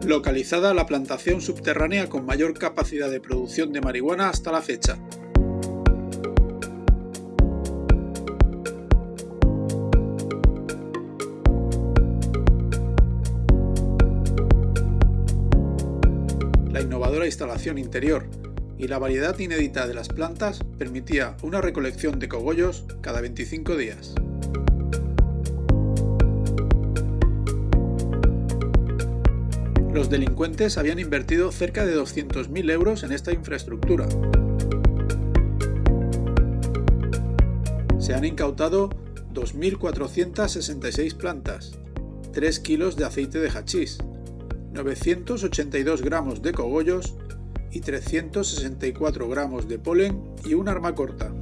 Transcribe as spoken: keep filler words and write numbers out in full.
localizada la plantación subterránea con mayor capacidad de producción de marihuana hasta la fecha. La innovadora instalación interior y la variedad inédita de las plantas permitía una recolección de cogollos cada veinticinco días. Los delincuentes habían invertido cerca de doscientos mil euros en esta infraestructura. Se han incautado dos mil cuatrocientas sesenta y seis plantas, tres kilos de aceite de hachís, novecientos ochenta y dos gramos de cogollos y trescientos sesenta y cuatro gramos de polen y un arma corta.